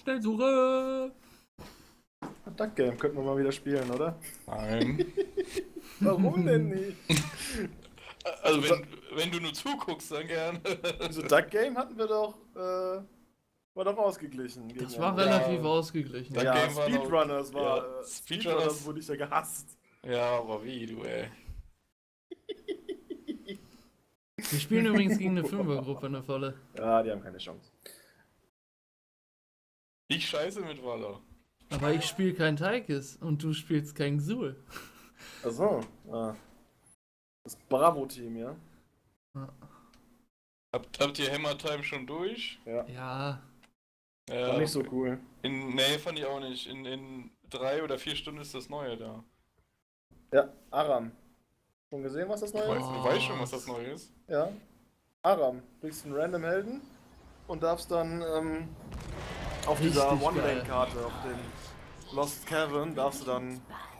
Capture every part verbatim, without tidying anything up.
Schnellsuche! Duck Game könnten wir mal wieder spielen, oder? Nein. Warum denn nicht? Also wenn, wenn du nur zuguckst, dann gerne. Also Duck Game hatten wir doch, äh, war doch ausgeglichen. Das war gegeneinander. relativ Ja. ausgeglichen. Duck Ja, Game war noch- Speedrunners war, ja, äh, Speedrunners- Speedrunners wurde ich ja gehasst. Ja, aber wie, du, ey. Wir spielen übrigens gegen eine Fünfergruppe, eine volle. Ja, die haben keine Chance. Ich scheiße mit Waller. Aber ich spiele kein Taikis und du spielst kein Xul. Achso, ah. Das Bravo-Team, ja? Habt, habt ihr Hammer Time schon durch? Ja. Ja, Ja, War nicht so cool. In, nee, fand ich auch nicht. In, in drei oder vier Stunden ist das Neue da. Ja, Aram. Schon gesehen, was das Ich neue weiß, ist? du weißt schon, was das Neue ist. Ja. Aram. Du kriegst einen random Helden und darfst dann ähm, auf Richtig dieser geil. One-Lane-Karte, auf dem Lost Cavern, darfst du dann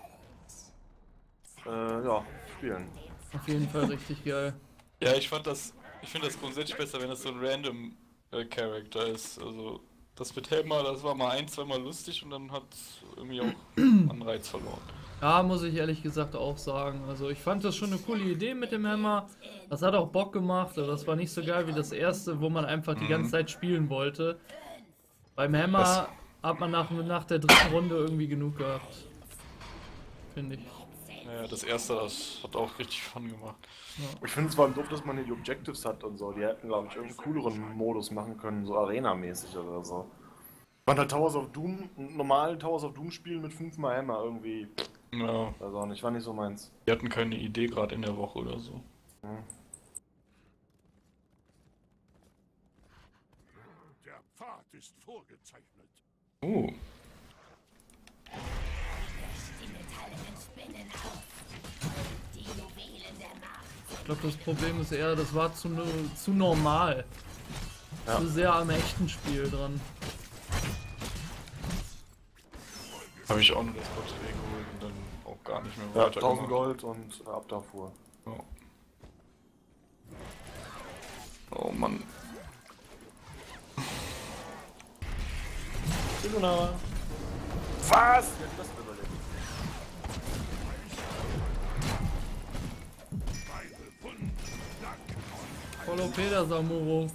äh, ja, spielen. auf jeden Fall richtig geil. Ja, ich fand das. Ich finde das grundsätzlich besser, wenn das so ein random äh, Character ist. Also das mit Helmer, das war mal ein, zweimal lustig und dann hat irgendwie auch Anreiz verloren. Ja, muss ich ehrlich gesagt auch sagen. Also ich fand das schon eine coole Idee mit dem Hammer. Das hat auch Bock gemacht, aber das war nicht so geil wie das erste, wo man einfach die ganze Zeit spielen wollte. Beim Hammer Das- hat man nach, nach der dritten Runde irgendwie genug gehabt. Finde ich. Ja, das erste, das hat auch richtig Fun gemacht. Ich finde es zwar doof, dass man hier die Objectives hat und so. Die hätten, glaube ich, irgendeinen cooleren Modus machen können, so Arena-mäßig oder so. Man halt Towers of Doom, einen normalen Towers of Doom spielen mit fünfmal Hammer irgendwie. Ja, Weiß auch nicht, war nicht so meins. die hatten keine Idee gerade in der Woche oder so. Hm. Der Pfad ist vorgezeichnet. Uh, Ich glaube, das Problem ist eher, das war zu, zu normal. Ja. Zu sehr am echten Spiel dran. habe ich auch nur das Porträt geholt und dann auch gar nicht mehr Ja, weiter tausend gemacht. Gold und äh, ab davor. Ja. Oh Mann. Was? Wer hat das denn überlebt? Follow Peter Samuro.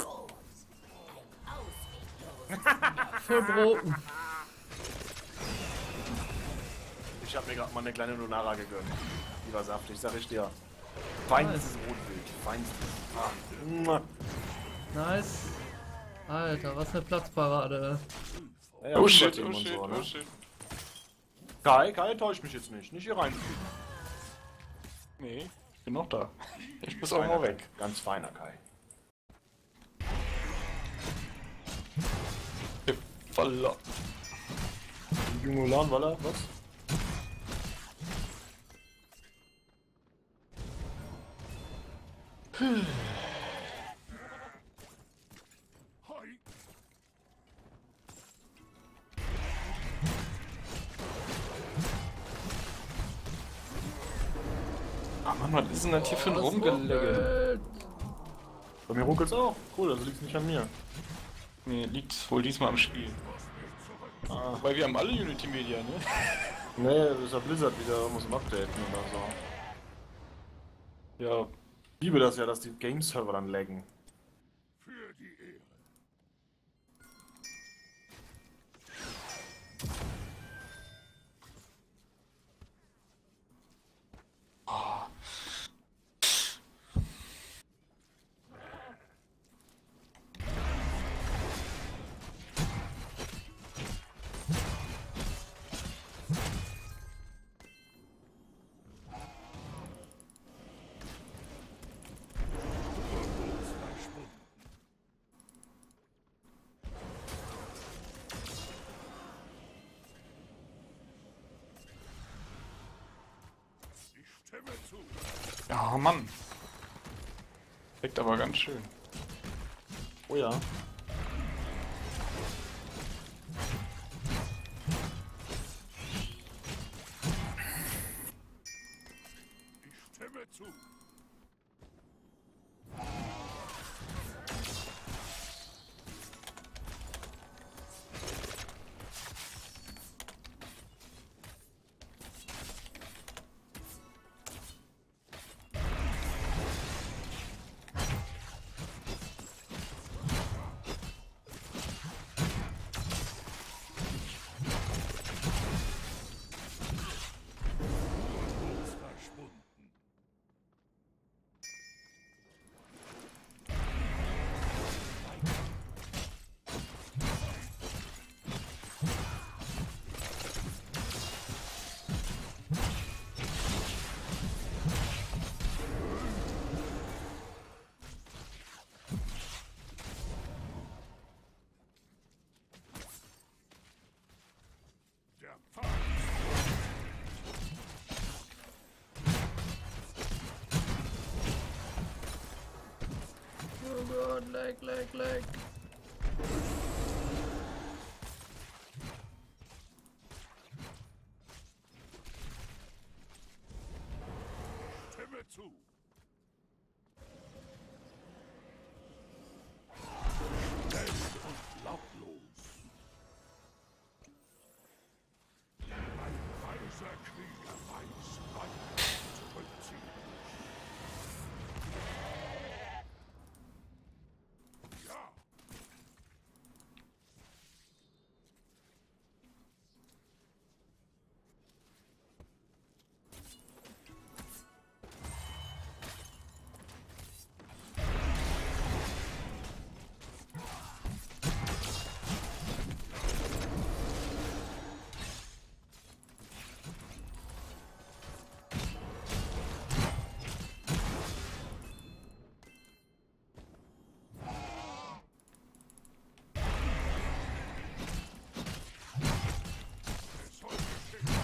Verbroten. Ich hab mir gerade mal eine kleine Lunara gegönnt. Die war saftig, sag ich dir. Feinstes Rotwild. Feinstes. Ah. Mua. Nice. Alter, was eine Platzparade. Ja, ja, Oh shit, Überteam oh und shit, so, oh ne? shit. Kai, Kai, täusch mich jetzt nicht. Nicht hier rein. Nee, ich bin noch da. Ich muss auch mal weg. Ganz feiner Kai. Voller. Junge Lahnwaller, was? Hoi, Ah Mann, was ist denn das hier für ein Rumgelegge? Rumgelegge. Bei mir runkelt's auch. Cool, also liegt's nicht an mir. Nee, liegt wohl diesmal am Spiel. Ah, weil wir haben alle Unity Media, ne? Nee, das ist ja Blizzard wieder, muss im updaten oder so. Ja, Ich liebe das ja, dass die Game-Server dann laggen. für die Ehre. Ich stimme zu. ja Mann. Leckt aber ganz schön. Oh ja. Ich stimme zu. leg, leg, leg. Stimme zu. Schnell und lautlos. Ein weiser Krieger weiß, wann zurückziehen. Ja. Es soll geschehen.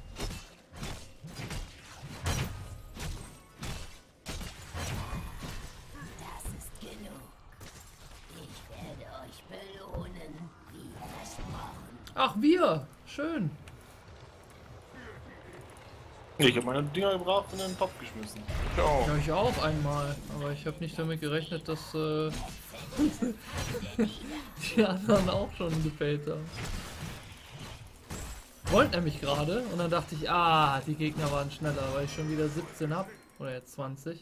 Das ist genug. Ich werde euch belohnen, wie versprochen. Ach, wir! Schön. Ich habe meine Dinger gebracht und in den Topf geschmissen. Ja, auch. Ja, ich auch einmal. Aber ich habe nicht damit gerechnet, dass äh, die anderen auch schon gefällt haben. Wollte nämlich gerade und dann dachte ich, ah, die Gegner waren schneller, weil ich schon wieder siebzehn hab. Oder jetzt zwanzig.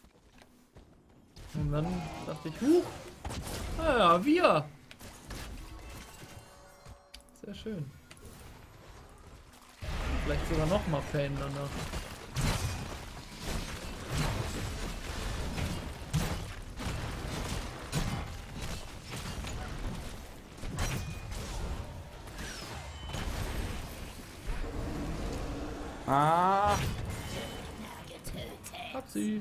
Und dann dachte ich, huch, naja, wir. Sehr schön. Vielleicht sogar noch mal Pain danach. Ah, Hab sie.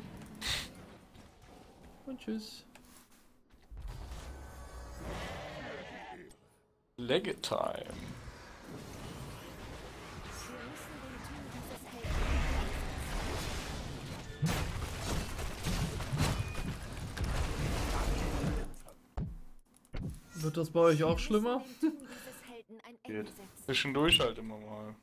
Und tschüss. Leggetime. Wird das bei euch auch schlimmer? Geht. Zwischendurch halt immer mal.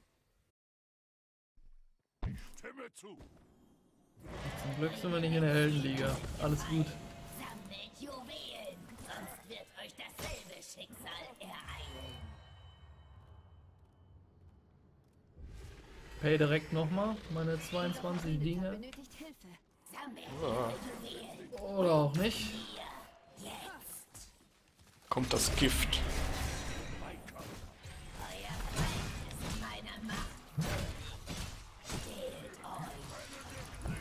Stimme zu. Zum Glück sind wir nicht in der Heldenliga. Alles gut. Sammelt Juwelen, sonst wird euch dasselbe Schicksal ereilen. Pay direkt nochmal. Meine zweiundzwanzig Dinge. Benötigt Hilfe. Sammelt Ja. Juwelen. Oder auch nicht. Jetzt. Kommt das Gift. Euer Feind ist in meiner Macht. Wählt euch.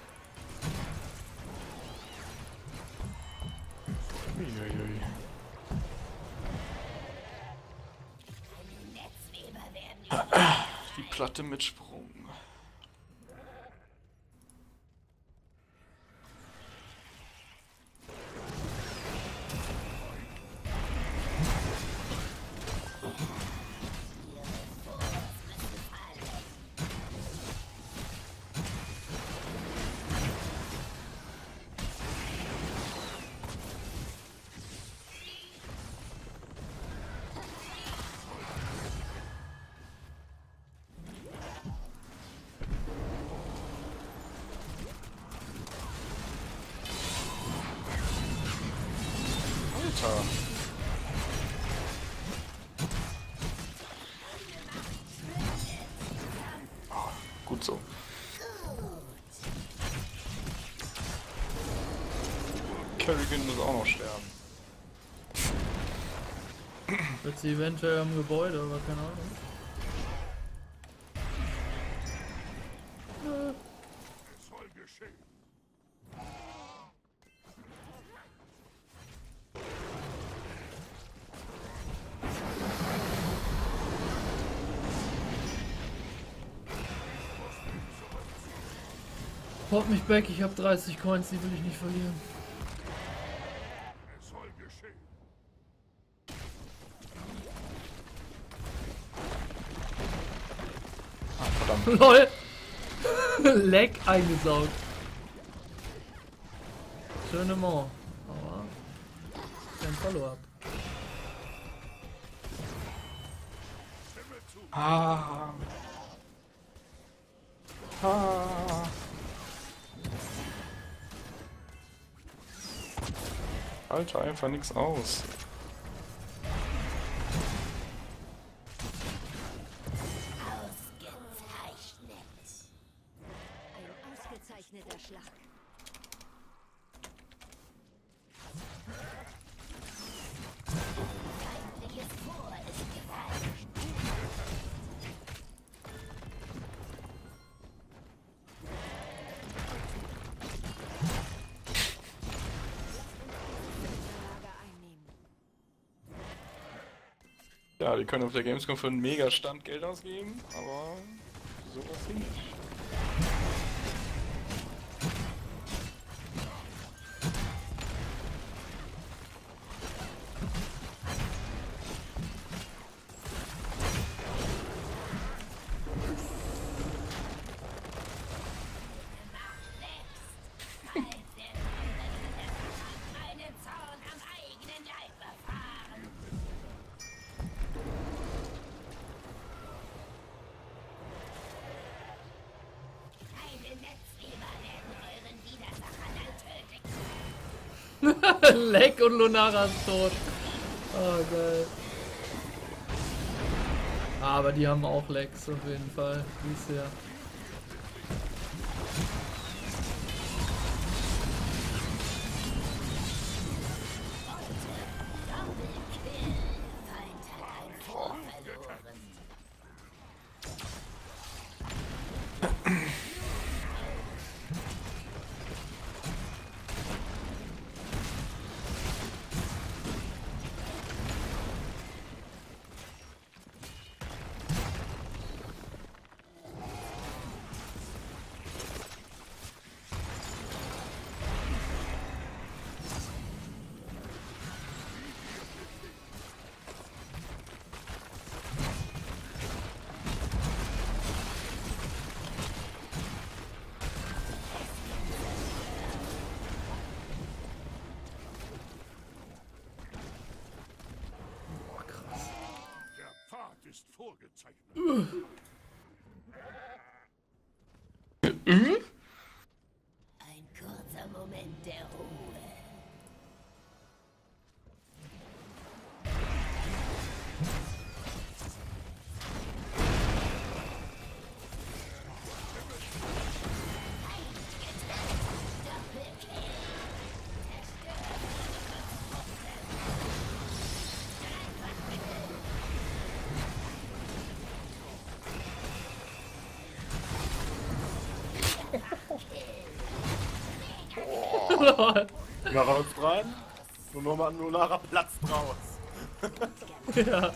Uiuiui. Netzweber werden Die Platte mit Sprung. Alter. Ah, gut so. Kerrigan muss auch noch sterben. Wird sie eventuell am Gebäude, aber keine Ahnung. Es soll geschehen. Haut mich back, ich habe dreißig Coins, die will ich nicht verlieren. Es soll geschehen. Ah, verdammt. LOL! Leck eingesaugt. Schöne Mo. Aber Follow-up. Ah. Ah. Alter, einfach nichts aus. Ein ausgezeichneter Schlag. Feindliches Tor ist gefallen. Lager einnehmen. Ja, die können auf der Gamescom für einen Mega-Stand Geld ausgeben, aber sowas hier nicht. Meinen Zorn am eigenen Leib erfahren. Keine Netzweber werden euren Widersacher dann tödlich. Leck und Lunara ist tot. Oh, geil. Aber die haben auch Lecks auf jeden Fall. Dies ja. Feind hat ein Fort verloren. Der Pfad ist vorgezeichnet. Ein kurzer Moment der Ruhe. Lunara hüpft rein. Und nochmal Lunara platzt raus. Ja.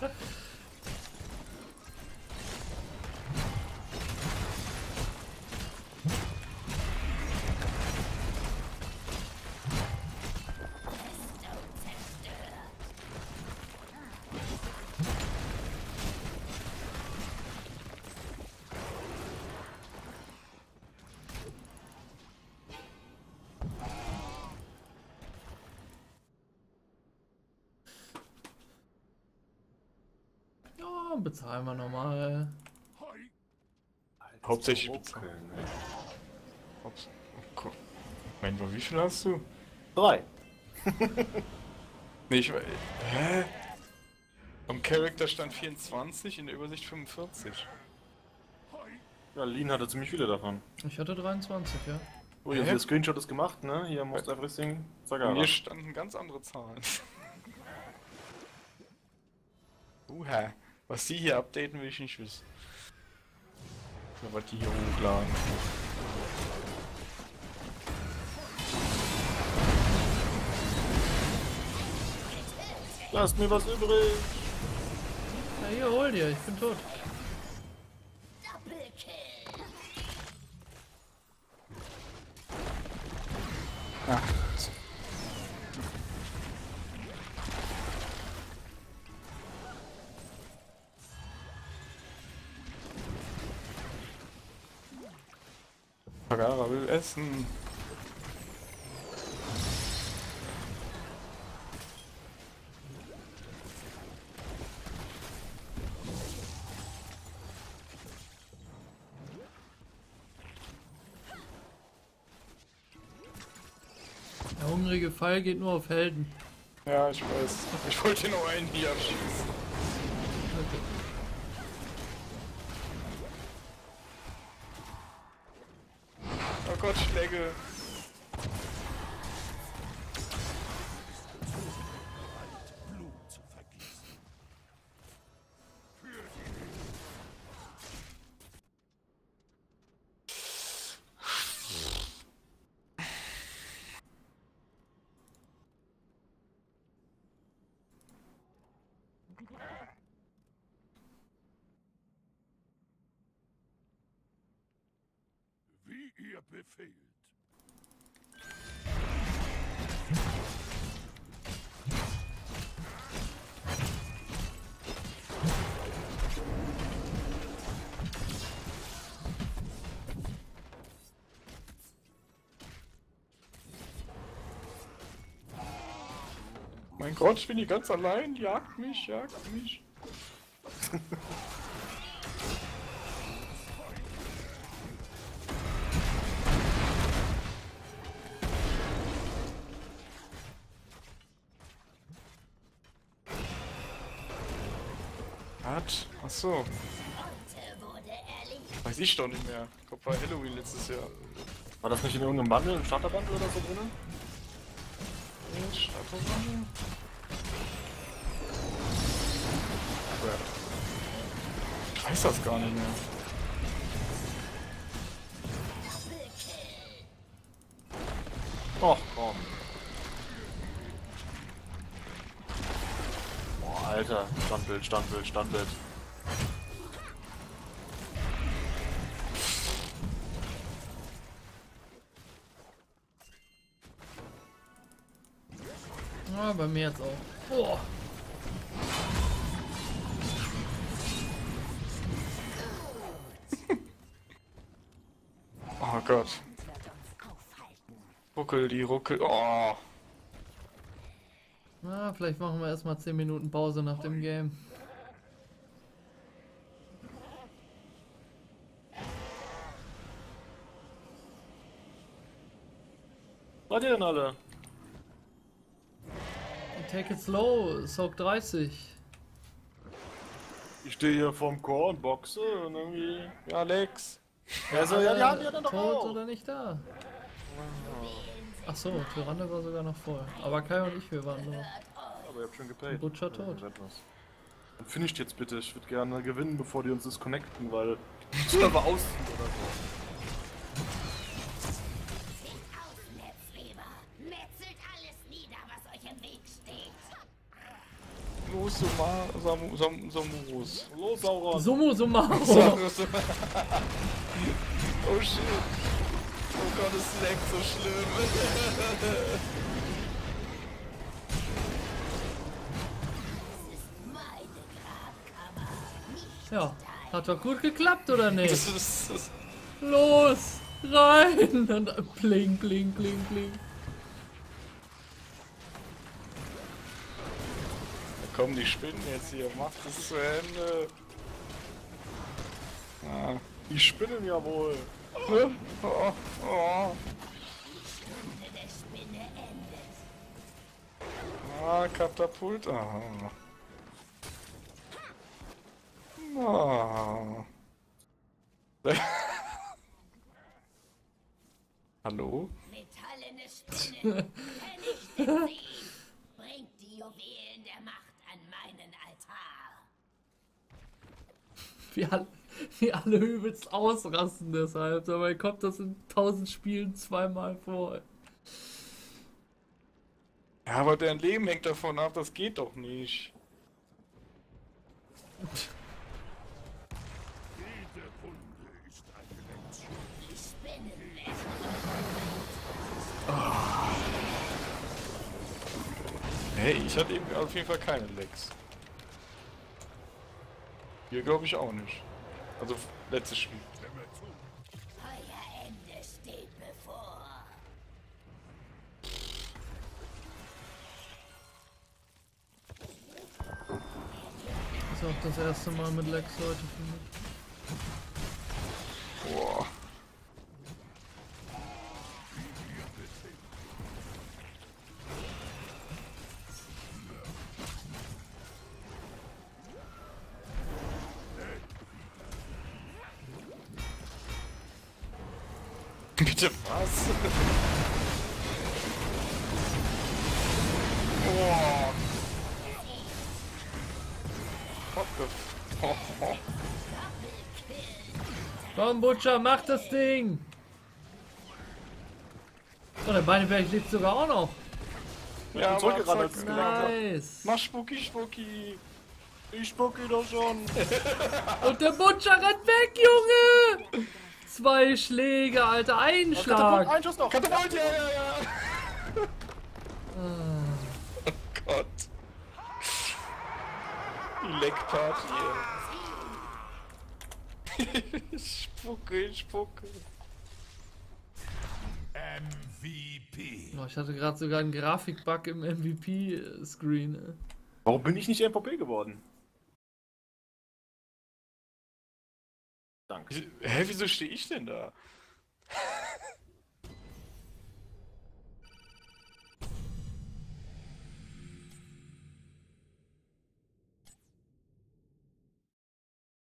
Ja, bezahlen wir nochmal. Hoi, Hauptsächlich Okay, ne. Ups. Oh Gott. Mein Gott, wie viel hast du? Drei. Nee, ich. Hä? Am Charakter stand vierundzwanzig, in der Übersicht fünfundvierzig. hoi. Ja, Lean hatte ziemlich viele davon. Ich hatte dreiundzwanzig, ja. Oh, hier, Hä? der Screenshot ist gemacht, ne? Hier, Most Everything. Bei Sagara. mir standen ganz andere Zahlen. Uha. Was die hier updaten, will ich nicht wissen. Oder was die hier hochladen. Lasst mir was übrig. Ja, hier, hol dir, ich bin tot. Doppelkill. Ach. Sagara will essen. hungrige Pfeil geht nur auf Helden. Ja, ich weiß. Ich wollte noch einen hier abschießen. Okay. Oh Gott, Schläge. Blut zu vergießen. Wie ihr befehlt. Mein Gott, ich bin hier ganz allein. Jagt mich, jagt mich. Was? Achso, Ute wurde erledigt. weiß ich doch nicht mehr. Ich glaube, war Halloween letztes Jahr. War das nicht in irgendeinem Bundle, im Starterbundle oder so drin? Starterbundle? Ich weiß das gar nicht mehr. Och, komm. Boah, Alter. Standbild, Standbild, Standbild. Ja, bei mir jetzt auch. Boah. Oh Gott. Ruckel, die Ruckel. Oh. Na, vielleicht machen wir erstmal zehn Minuten Pause nach dem Game. Seid ihr denn alle? Take it slow, Soak dreißig. Ich stehe hier vorm Chor und boxe und irgendwie. Ja, Lex. Also, ja, die haben ja dann doch Tot auch. oder nicht da? Ach so, Tyrande war sogar noch voll. Aber Kai und ich, wir waren nur. Aber ihr habt schon gepaid. Butcher tot. Dann finisht jetzt bitte. Ich würde gerne gewinnen, bevor die uns disconnecten, weil die Server ausziehen oder so. Aus, Netzweber. Metzelt alles nieder, was euch im Weg steht. Los, Soma, Samu, Sam, Samus. Los, Sauron! Sumo Sumaro! Oh shit. Oh Gott, ist Lex so schlimm. Meine Grabkammer. Nicht Ja, hat doch gut geklappt, oder nicht? Das ist, das Los! Rein! Und pling, pling, pling, pling. Da kommen die Spinnen jetzt hier. Macht es zu Ende. Ah. Die spinnen ja wohl. Oh, oh, oh. der Spinne endet. Ah, Katapult. Ah. Ah. Hallo? Metallene Spinne. Vernichtet sie. Bringt die Juwelen der Macht an meinen Altar. Wir alle, wir alle übelst ausrasten deshalb. Dabei kommt das in tausend Spielen zweimal vor. Ja, aber dein Leben hängt davon ab, das geht doch nicht. Jede Wunde ist eine Lektion. Die Spinnennetze. Hey, ich hatte eben auf jeden Fall keine Lecks. Hier glaube ich auch nicht. Also letztes Spiel. Euer Ende steht bevor. Das ist auch das erste Mal mit Lex heute für mich. Boah. Bitte was? Oh. What the f- oh, oh. Komm, Butcher, mach das Ding! Oh, der Beineberg lebt sogar auch noch. Ja, bin zurückgerannt, Mann, als es zack. gelangt hat. Nice. Mach Spuki, Spuki. Ich spucke doch schon. Und der Butcher rennt weg, Junge! Zwei Schläge, Alter, ein Katapult, Schlag. ein Schuss noch. Katapult, ja, ja, ja. Ah. Oh Gott. Die Leckparty, ey. Spucke, Spucke. M V P. Oh, ich hatte gerade sogar einen Grafikbug im M V P-Screen. Warum bin ich nicht M V P geworden? Danke. Hä, wieso stehe ich denn da?